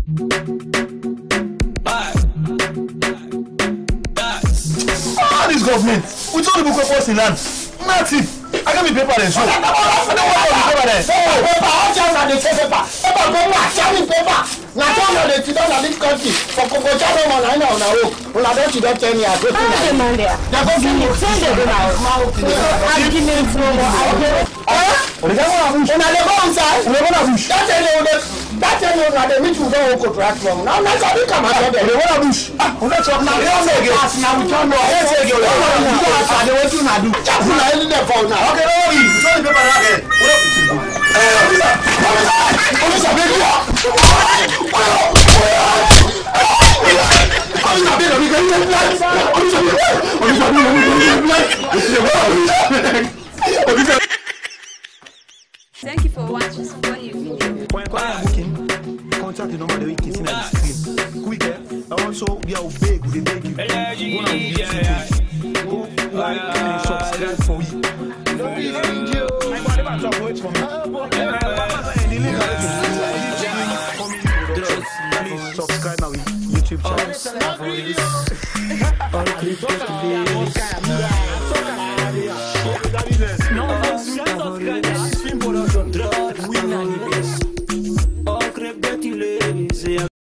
This government, we told the book of us in land. Nothing. I got me paper then. So I don't want the paper then. Paper, how can I dey paper? Paper, carry paper. Now tell me they sit down in this country for Coco Chado man I know na work. Una don't you don't tell me I go to na. They go give me send them now. Argument no more. Una dey go inside. Una go na bush. That's a new that which we don't contract from. Now let's have come out there. They want to bush. Let's talk now. Now we don't know. Let's say you want to do. Just now in the phone now. Okay, no worry. Show the paper again. Thank you for watching. Support your video. Contact the number that we can see on the screen. Quick, also, we are big, we beg you. Go on YouTube, go like and subscribe for you. Please subscribe now YouTube channel.